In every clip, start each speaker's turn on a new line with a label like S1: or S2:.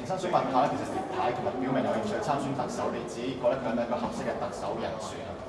S1: 身想問下咧，其實葉太琴日表明有興趣參選特首，你自己覺得佢係咪一個合適嘅特首人選啊？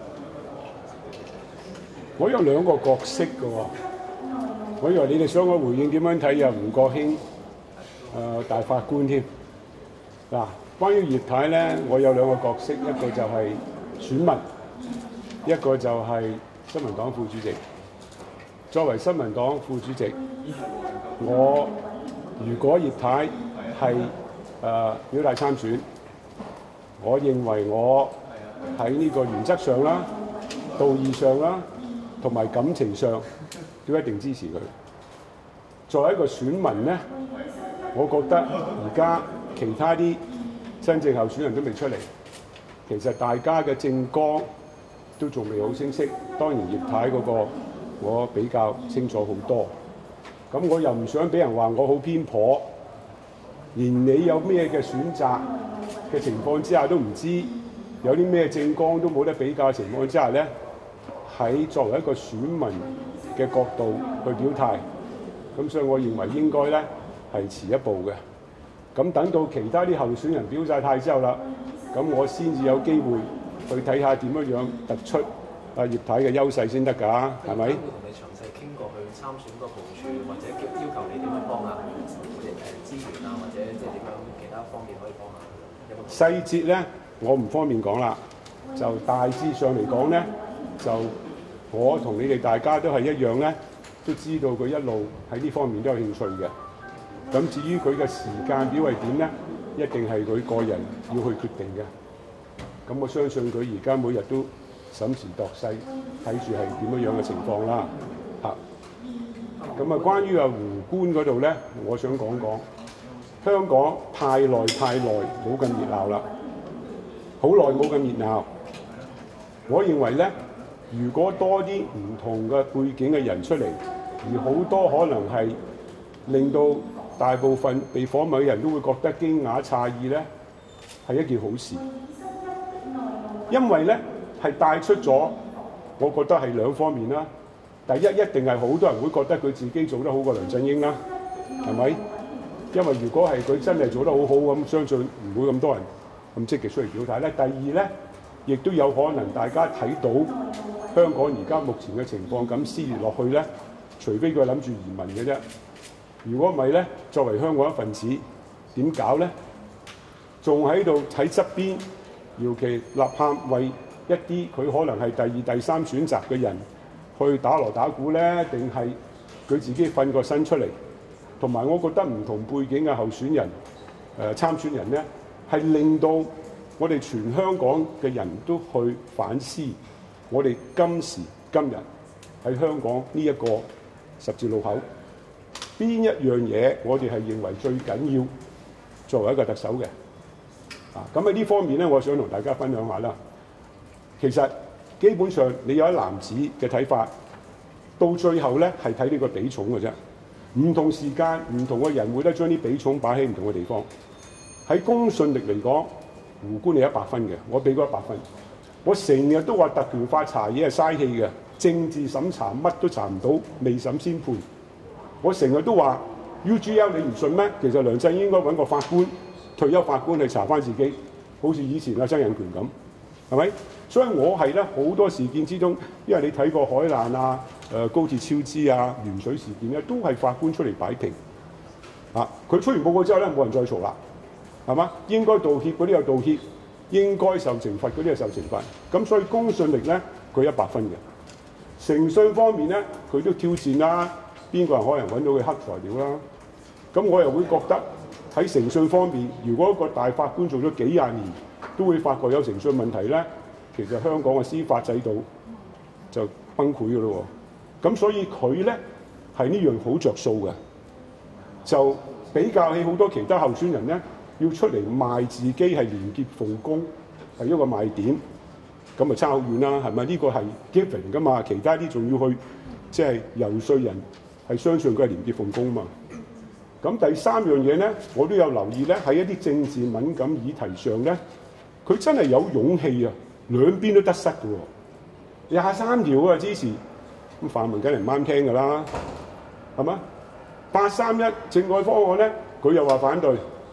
S2: 我有兩個角色嘅喎，我以為你哋想我回應點樣睇啊？吳國興大法官添嗱。關於葉太咧，我有兩個角色，一個就係選民，一個就係新民黨副主席。作為新民黨副主席，我如果葉太係表態參選，我認為我喺呢個原則上啦、道義上啦，同埋感情上都一定支持佢。作為一個選民咧，我覺得而家其他啲真正候選人都未出嚟，其實大家嘅政綱都仲未好清晰。當然葉太嗰個我比較清楚好多，咁我又唔想俾人話我好偏頗，連你有咩嘅選擇嘅情況之下都唔知，有啲咩政綱都冇得比較嘅情況之下咧，喺作為一個選民嘅角度去表態，咁所以我認為應該咧係遲一步嘅。咁等到其他啲候選人表晒態之後啦，咁我先至有機會去睇下點樣突出葉太嘅優勢先得㗎，係咪？會
S3: 同你詳細傾過去參選個部署，或者要求你點樣幫下資源啊，或者即係點樣其他方面可以幫下？
S2: 細節咧，我唔方便講啦。就大致上嚟講咧，就我同你哋大家都係一樣咧，都知道佢一路喺呢方面都有興趣嘅。咁至於佢嘅時間表係點咧，一定係佢個人要去決定嘅。咁我相信佢而家每日都審時度勢，睇住係點樣嘅情況啦。咁啊，關於胡官嗰度咧，我想講講香港太耐冇咁熱鬧啦，好耐冇咁熱鬧。我認為咧，如果多啲唔同嘅背景嘅人出嚟，而好多可能係令到大部分被訪問嘅人都會覺得驚訝詫異咧，係一件好事。因為咧係帶出咗，我覺得係兩方面啦。第一，一定係好多人會覺得佢自己做得好過梁振英啦，係咪？因為如果係佢真係做得好好咁，相信唔會咁多人咁積極出嚟表態咧。第二咧，亦都有可能大家睇到香港而家目前嘅情況咁撕裂落去咧，除非佢諗住移民嘅啫。如果唔係咧，作為香港一份子，點搞咧？仲喺度喺側邊，尤其吶喊為一啲佢可能係第二、第三選擇嘅人去打鑼打鼓咧，定係佢自己瞓個身出嚟？同埋，我覺得唔同背景嘅候選人、參選人咧，係令到我哋全香港嘅人都去反思，我哋今時今日喺香港呢一個十字路口，邊一樣嘢我哋係認為最緊要作為一個特首嘅？咁喺呢方面咧，我想同大家分享下啦。其實基本上你有一籃子嘅睇法，到最後咧係睇呢個比重嘅啫。唔同時間、唔同嘅人會得將啲比重擺喺唔同嘅地方。喺公信力嚟講，胡官係100分嘅，我俾嗰100分。我成日都話特權法查嘢係嘥氣嘅，政治審查乜都查唔到，未審先判。我成日都話 UGL 你唔信咩？其實梁振英應該揾個法官，退休法官去查翻自己，好似以前阿曾蔭權咁，係咪？所以我係咧好多事件之中，因為你睇過海難啊、高鐵超支啊、鉛水事件咧，都係法官出嚟擺平。佢出完報告之後咧，冇人再嘈啦，係嘛？應該道歉嗰啲有道歉，應該受懲罰嗰啲係受懲罰。咁所以公信力咧，佢100分嘅。誠信方面咧，佢都挑戰啦，邊個人可能揾到佢黑材料啦？咁我又會覺得喺誠信方面，如果一個大法官做咗幾廿年，都會發覺有誠信問題咧，其實香港嘅司法制度就崩潰嘅咯喎。咁所以佢咧係呢樣好着數嘅，就比較起好多其他候選人咧，要出嚟賣自己係廉潔奉公係一個賣點，咁咪差好遠啦，係咪？呢個係 given 噶嘛，其他啲仲要去即係遊説人係相信佢係廉潔奉公嘛。咁第三樣嘢咧，我都有留意咧，喺一啲政治敏感議題上咧，佢真係有勇氣啊，兩邊都得失嘅喎。23條啊支持，咁泛民梗係唔啱聽㗎啦，係嘛？831政改方案咧，佢又話反對，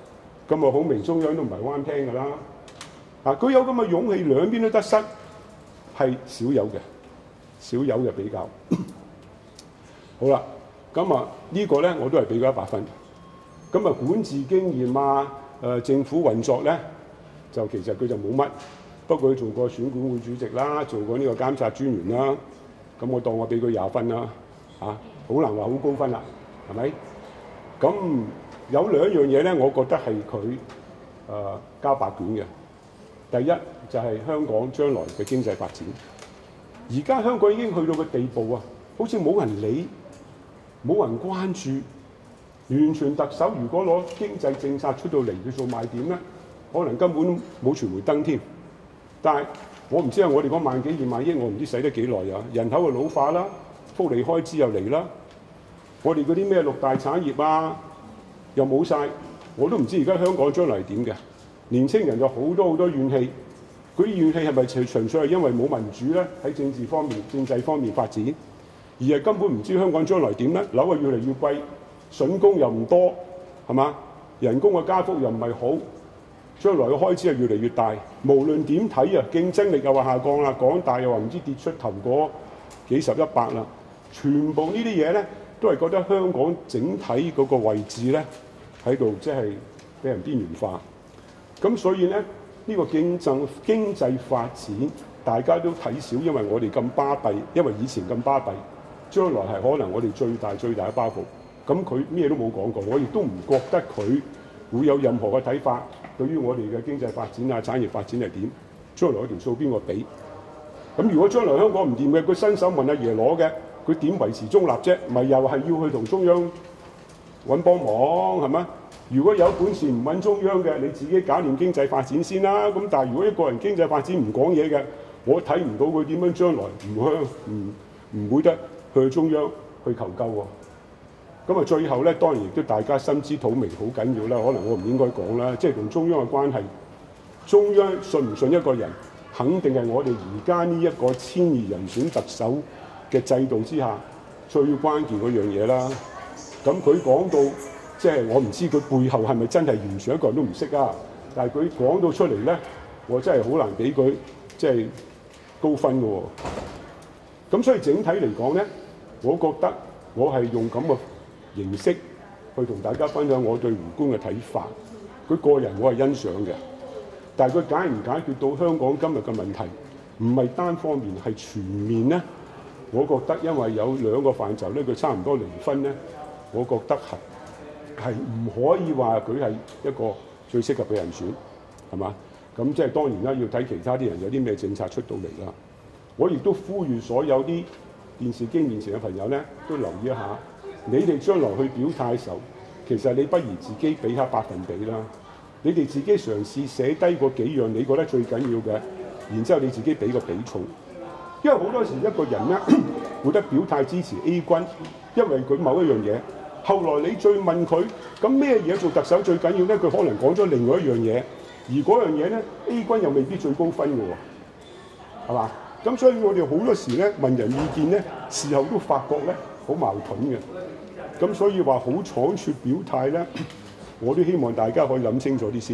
S2: 咁啊好明中央都唔係啱聽㗎啦。佢有咁嘅勇氣，兩邊都得失，係少有嘅比較。好啦，咁啊呢個咧我都係俾佢100分。咁啊管治經驗政府運作咧，就其實佢就冇乜。不過佢做過選管會主席啦，做過呢個監察專員啦，咁我當我俾佢20分啦，好難話好高分啦，係咪？咁有2樣嘢咧，我覺得係佢交白卷嘅。第一就係香港將來嘅經濟發展。而家香港已經去到個地步啊，好似冇人理、冇人關注，完全特首如果攞經濟政策出到嚟去做賣點咧，可能根本冇傳媒登添。但係我唔知我哋嗰萬幾2萬億，我唔知使得幾耐啊！人口嘅老化啦，福利開支又嚟啦，我哋嗰啲咩6大產業又冇晒，我都唔知而家香港將來係點嘅。年青人有好多怨氣，嗰啲怨氣係咪純粹係因為冇民主咧？喺政治方面、政制方面發展，而係根本唔知香港將來點咧？樓越嚟越貴，筍工又唔多，係嘛？人工嘅加幅又唔係好。將來嘅開支係越嚟越大，無論點睇競爭力又話下降啦，港大又話唔知跌出頭嗰幾十100啦，全部呢啲嘢咧，都係覺得香港整體嗰個位置咧喺度即係俾人邊緣化。咁所以咧，呢個經濟發展大家都睇少，因為我哋咁巴閉，因為以前咁巴閉，將來係可能我哋最大嘅包袱。咁佢咩都冇講過，我亦都唔覺得佢會有任何嘅睇法。對於我哋嘅經濟發展產業發展係點？將來嗰條數邊個俾？咁如果將來香港唔掂嘅，佢伸手問阿爺攞嘅，佢點維持中立啫？咪又係要去同中央揾幫忙係咪？如果有本事唔揾中央嘅，你自己搞掂經濟發展先啦。咁但係如果一個人經濟發展唔講嘢嘅，我睇唔到佢點樣將來唔會得去中央去求救喎。咁最後咧，當然亦都大家心知肚明，好緊要啦。可能我唔應該講啦，即係同中央嘅關係，中央信唔信一個人，肯定係我哋而家呢一個1002人選特首嘅制度之下最關鍵嗰樣嘢啦。咁佢講到，即係我唔知佢背後係咪真係完全一個人都唔識啊？但係佢講到出嚟咧，我真係好難俾佢即係高分嘅喎。咁所以整體嚟講咧，我覺得我係用咁嘅形式去同大家分享我對胡官嘅睇法。佢個人我係欣賞嘅，但係佢解唔解決到香港今日嘅問題，唔係單方面，係全面咧。我覺得因為有2個範疇咧，佢差唔多0分咧，我覺得係唔可以話佢係一個最適合嘅人選，係嘛？咁即係當然啦，要睇其他啲人有啲咩政策出到嚟啦。我亦都呼籲所有啲電視機面前嘅朋友咧，都留意一下。你哋將來去表態嘅時候，其實你不如自己俾下百分比啦。你哋自己嘗試寫低嗰幾樣你覺得最緊要嘅，然之後你自己俾個比重。因為好多時一個人咧會得表態支持 A 君，因為佢某一樣嘢。後來你再問佢，咁咩嘢做特首最緊要咧？佢可能講咗另外一樣嘢，而嗰樣嘢咧 A 君又未必最高分嘅喎，係嘛？咁所以我哋好多時咧問人意見咧，事後都發覺咧好矛盾嘅。咁所以話好倉促表態咧，我都希望大家可以諗清楚啲先。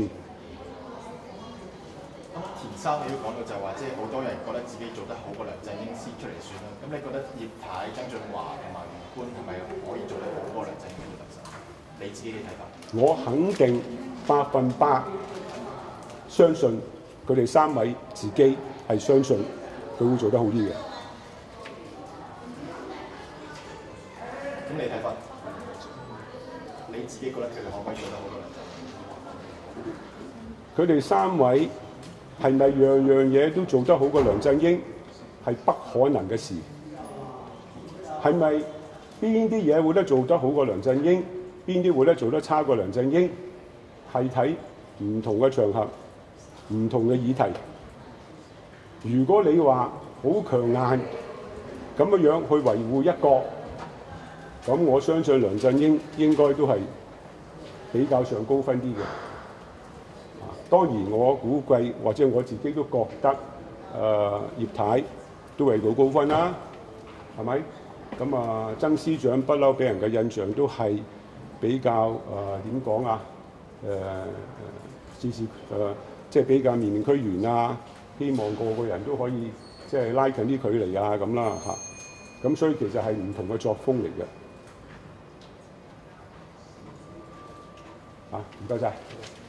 S1: 咁田生你都講到就係話，即係好多人覺得自己做得好過梁振英先出嚟選啦。咁你覺得葉太、曾俊華同埋胡官係咪可以做得好過梁振英嘅特首？你自己嘅睇法？
S2: 我肯定100%相信佢哋3位自己係相信佢會做得好啲嘅。
S1: 咁你睇法？你自己覺得佢哋可唔可以做得好過梁振英？
S2: 佢哋3位係咪樣樣嘢都做得好過梁振英？係不可能嘅事。係咪邊啲嘢會得做得好過梁振英？邊啲會得做得差過梁振英？係睇唔同嘅場合、唔同嘅議題。如果你話好強硬咁樣去維護一個，咁我相信梁振英應該都係比較上高分啲嘅。當然我估計或者我自己都覺得，葉太都係到高分啦，係咪？咁曾司長不嬲俾人嘅印象都係比較點講啊？ 支持即係比較面面俱圓啊，希望個個人都可以即係拉近啲距離啊咁啦嚇。咁所以其實係唔同嘅作風嚟嘅。唔該晒。